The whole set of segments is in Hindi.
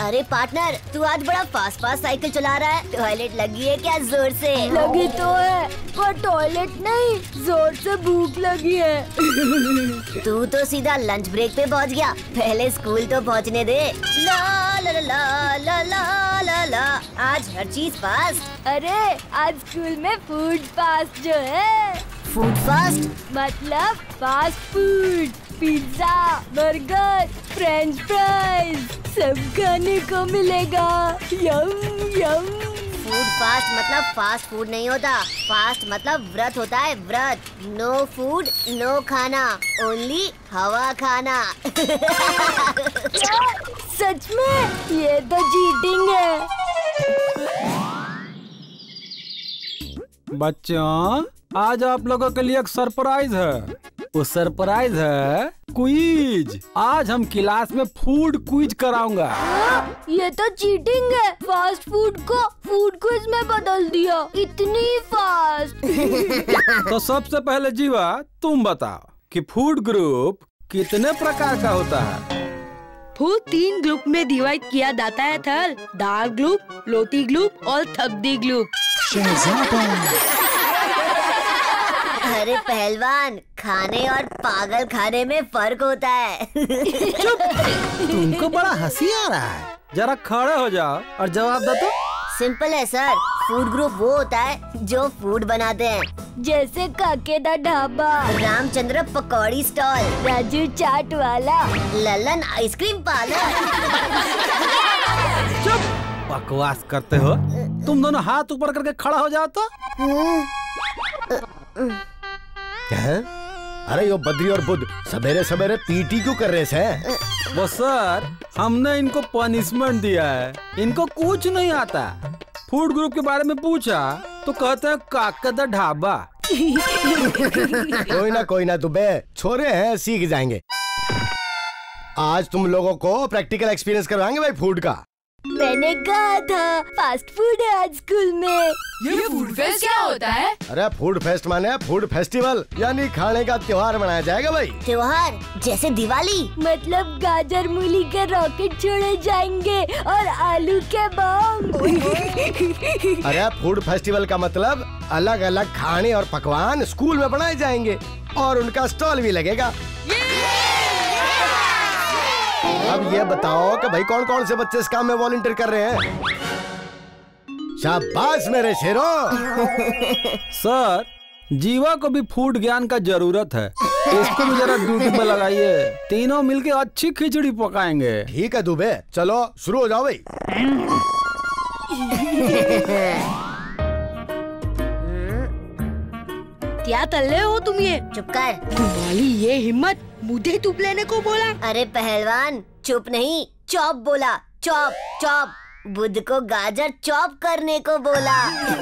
अरे पार्टनर, तू आज बड़ा फास्ट साइकिल चला रहा है। टॉयलेट लगी है क्या जोर से? लगी तो है, पर टॉयलेट नहीं, जोर से भूख लगी है। तू तो सीधा लंच ब्रेक पे पहुंच गया। पहले स्कूल तो पहुंचने दे। ला ला ला ला ला ला ला ला। आज हर चीज फास्ट। अरे आज स्कूल में फूड फास्ट जो है। फूड फास्ट मतलब fast food, pizza, burger, french fries सब खाने को मिलेगा। Yum yum. फूड फास्ट मतलब फास्ट फूड नहीं होता। फास्ट मतलब व्रत होता है, व्रत। नो फूड नो खाना, ओनली हवा खाना। सच में? ये तो चीटिंग है। बच्चों, आज आप लोगों के लिए एक सरप्राइज है। वो सरप्राइज है क्विज। आज हम क्लास में फूड क्विज कराऊंगा। ये तो चीटिंग है। फास्ट फूड को फूड क्विज में बदल दिया, इतनी फास्ट। तो सबसे पहले जीवा तुम बताओ कि फूड ग्रुप कितने प्रकार का होता है? फूड 3 ग्रुप में डिवाइड किया जाता है थल। दाल ग्रुप, रोटी ग्रुप और सब्जी ग्रुप। अरे पहलवान, खाने और पागल खाने में फर्क होता है। चुप! तुमको बड़ा हंसी आ रहा है। जरा खड़े हो जाओ और जवाब दो तो। सिंपल है सर। फूड ग्रुप वो होता है जो फूड बनाते हैं। जैसे काके दा ढाबा, रामचंद्र पकौड़ी स्टॉल, राजू चाट वाला, ललन आइसक्रीम पार्लर। चुप! बकवास करते हो। तुम दोनों हाथ ऊपर करके खड़ा हो जाओ तो। अरे यो बद्री और बुध सवेरे सवेरे पीटी क्यों कर रहे हैं? वो सर, हमने इनको पनिशमेंट दिया है। इनको कुछ नहीं आता। फूड ग्रुप के बारे में पूछा तो कहते हैं काका दा ढाबा। कोई ना दुबे, छोरे हैं, सीख जाएंगे। आज तुम लोगों को प्रैक्टिकल एक्सपीरियंस करवाएंगे भाई फूड का। मैंने कहा था फास्ट फूड है आज स्कूल में। ये फूड फेस्ट क्या होता है? अरे फूड फेस्ट माने फूड फेस्टिवल, यानी खाने का त्योहार मनाया जाएगा भाई। त्योहार जैसे दिवाली? मतलब गाजर मूली के रॉकेट छोड़े जाएंगे और आलू के बम। अरे फूड फेस्टिवल का मतलब अलग अलग खाने और पकवान स्कूल में बनाए जाएंगे और उनका स्टॉल भी लगेगा। अब ये बताओ कि भाई कौन कौन से बच्चे इस काम में वॉलंटियर कर रहे हैं? शाबाश मेरे शेरों। सर, जीवा को भी फूड ज्ञान का जरूरत है। इसको भी जरा ड्यूटी पे लगाइए। तीनों मिलके अच्छी खिचड़ी पकाएंगे। ठीक है दुबे, चलो शुरू हो जाओ भाई। क्या तल्ले हो तुम ये? चुप कर। तुम्हारी ये हिम्मत, मुझे तुप लेने को बोला? अरे पहलवान, चुप नहीं, चॉप बोला। Chop chop. बुध को गाजर चॉप करने को बोला।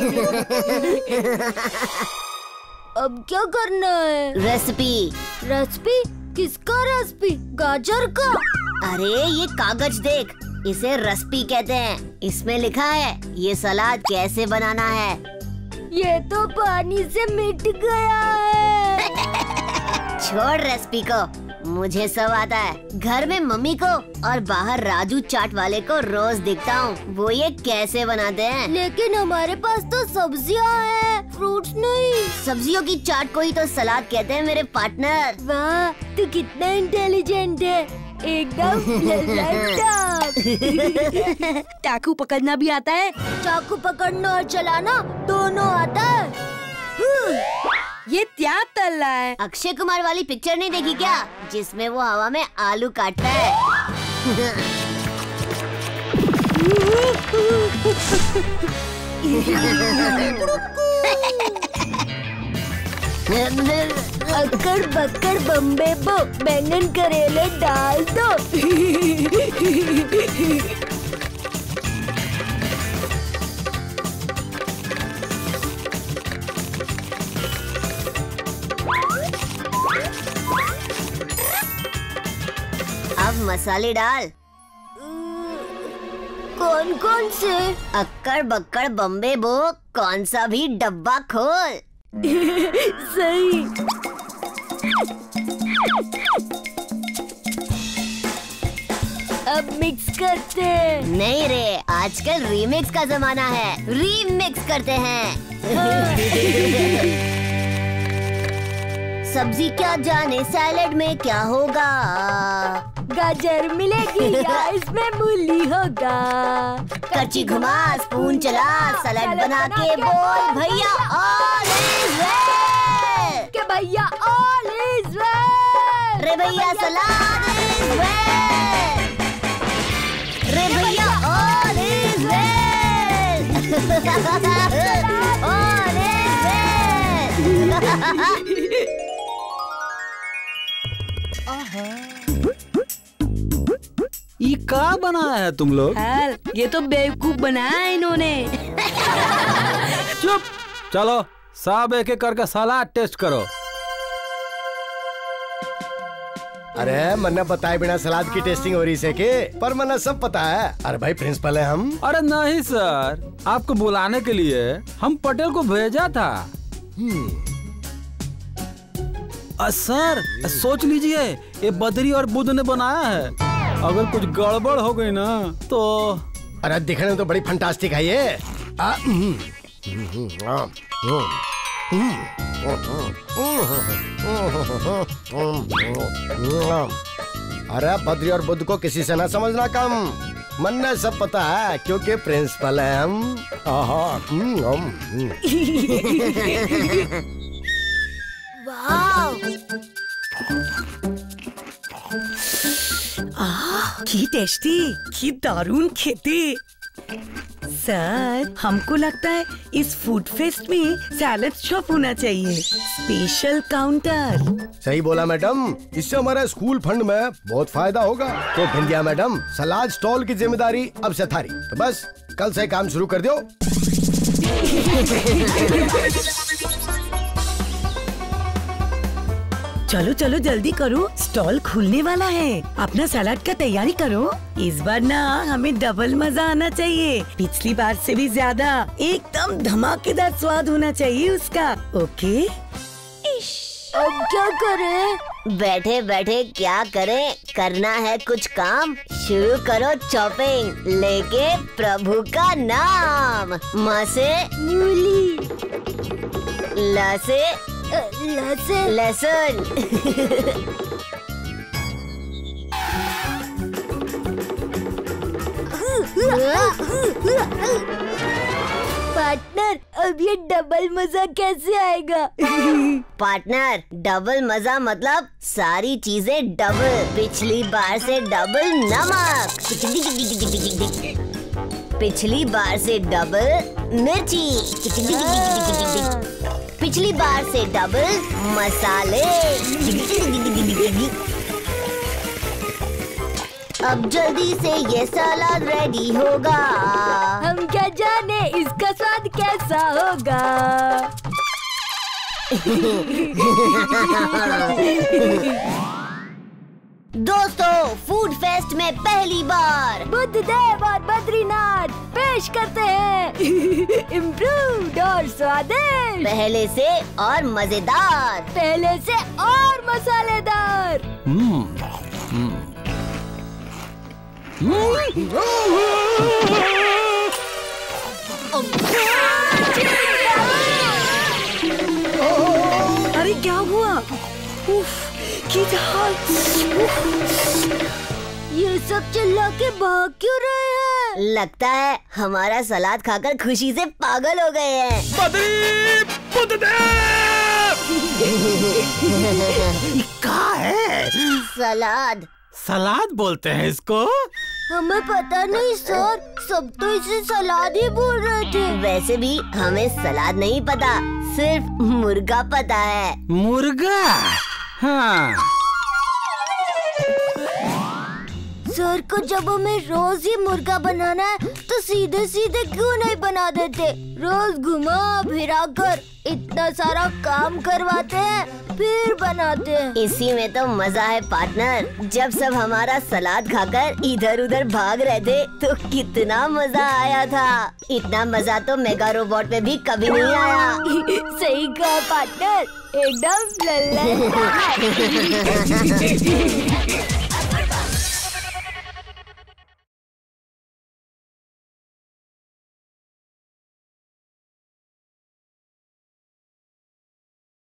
अब क्या करना है? रेसिपी। रेसिपी? किसका रेसिपी? गाजर का? अरे ये कागज देख, इसे रेसिपी कहते हैं। इसमें लिखा है ये सलाद कैसे बनाना है। ये तो पानी से मिट गया है। छोड़ रेसिपी को, मुझे सब आता है। घर में मम्मी को और बाहर राजू चाट वाले को रोज दिखता हूँ, वो ये कैसे बनाते हैं। लेकिन हमारे पास तो सब्जियाँ हैं, फ्रूट्स नहीं। सब्जियों की चाट को ही तो सलाद कहते हैं मेरे पार्टनर। वाह, तू कितना इंटेलिजेंट है, एकदम चाकू पकड़ना भी आता है? चाकू पकड़ना और चलाना दोनों आता है। ये क्या तल रहा है? अक्षय कुमार वाली पिक्चर नहीं देखी क्या, जिसमें वो हवा में आलू काटता है। अक्कड़ बक्कड़ बम्बे बो, बैंगन करेले डाल दो। अब मसाले डाल। कौन कौन से? अक्कड़ बक्कड़ बम्बे बो, कौन सा भी डब्बा खोल। सही। अब मिक्स करते। नहीं रे, आजकल रीमिक्स का जमाना है, रीमिक्स करते हैं। सब्जी क्या जाने सैलेड में क्या होगा, गाजर मिलेगी या इसमें मूली होगा। करची घुमा स्पून चला, सलाद बना के बोल भैया ऑल इज वेल। के भैया ऑल इज वेल। रे भैया सलाद इज वेल। रे भैया all is well. All is well. ये क्या बनाया है तुम लोग? ये तो बेवकूफ बनाया है इन्होंने। चुप, चलो सब एक एक करके सलाद टेस्ट करो। अरे मन्ना बताए बिना सलाद की टेस्टिंग हो रही से के? पर मन्ना सब पता है। अरे भाई प्रिंसिपल है हम। अरे नहीं सर, आपको बुलाने के लिए हम पटेल को भेजा था। सर सोच लीजिए, ये बद्री और बुध ने बनाया है। अगर कुछ गड़बड़ हो गई ना तो। अरे दिखने में तो बड़ी फंटास्टिक है ये। अरे बद्री और बुध को किसी से ना समझना कम। मन्ना सब पता है क्योंकि प्रिंसिपल है हम। की टेस्टी, की दारुण खेती। सर हमको लगता है इस फूड फेस्ट में सैलेड शॉप होना चाहिए, स्पेशल काउंटर। सही बोला मैडम, इससे हमारे स्कूल फंड में बहुत फायदा होगा। तो भिंडिया मैडम, सलाद स्टॉल की जिम्मेदारी अब से थारी। तो बस कल से काम शुरू कर दो। चलो चलो जल्दी करो, स्टॉल खुलने वाला है। अपना सलाद का तैयारी करो। इस बार ना हमें डबल मजा आना चाहिए, पिछली बार से भी ज्यादा। एकदम धमाकेदार स्वाद होना चाहिए उसका। ओके? अब क्या करें? बैठे बैठे क्या करें, करना है कुछ काम। शुरू करो चॉपिंग, लेके प्रभु का नाम। म से मूली, ल से लहसुन। पार्टनर, अब ये डबल मजा कैसे आएगा? पार्टनर, डबल मजा मतलब सारी चीजें डबल। पिछली बार से डबल नमक, पिछली बार से डबल मिर्ची, पिछली बार से डबल मसाले। अब जल्दी से ये सलाद रेडी होगा। हम क्या जाने इसका स्वाद कैसा होगा। दोस्तों, फूड फेस्ट में पहली बार बुद्धदेव और बद्रीनाथ पेश करते हैं इम्प्रूव्ड और स्वादिष्ट, पहले से और मजेदार, पहले से और मसालेदार। अरे क्या हुआ? उफ, की जहाज। ये सब चिल्ला के भाग क्यों रहे हैं? लगता है हमारा सलाद खाकर खुशी से पागल हो गए हैं। क्या है? सलाद। सलाद बोलते हैं इसको? हमें पता नहीं सर, सब तो इसे सलाद ही बोल रहे थे। वैसे भी हमें सलाद नहीं पता, सिर्फ मुर्गा पता है। मुर्गा? हाँ। सर को जब हमें रोज ही मुर्गा बनाना है तो सीधे सीधे क्यों नहीं बना देते? रोज घुमा फिरा कर इतना सारा काम करवाते हैं फिर बनाते हैं। इसी में तो मजा है पार्टनर। जब सब हमारा सलाद खाकर इधर उधर भाग रहे थे तो कितना मजा आया था। इतना मजा तो मेगा रोबोट में भी कभी नहीं आया। सही कहा पार्टनर, एकदम लल्ला।